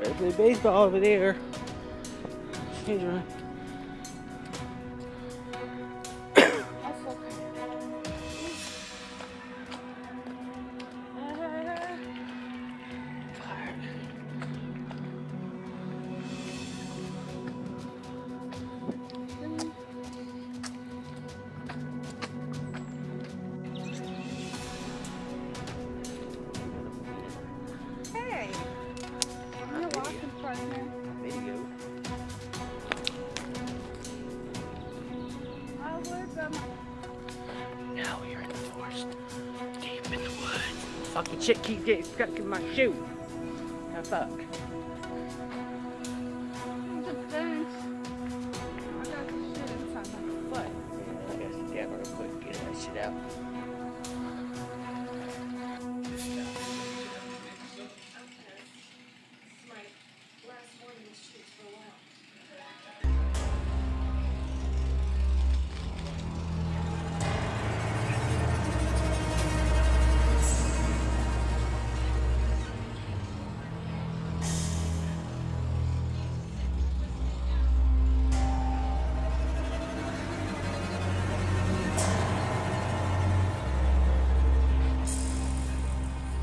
Better play baseball over there. Change around. Hey, I'm your walking partner. Video. I would, Now we're in the forest. Deep in the woods. Fucking shit keeps getting stuck in my shoe. Now fuck. the bench. I got this shit inside my foot. I gotta sit down real quick and get that shit out.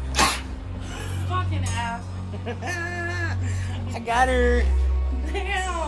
Fucking ass. I got her. Damn.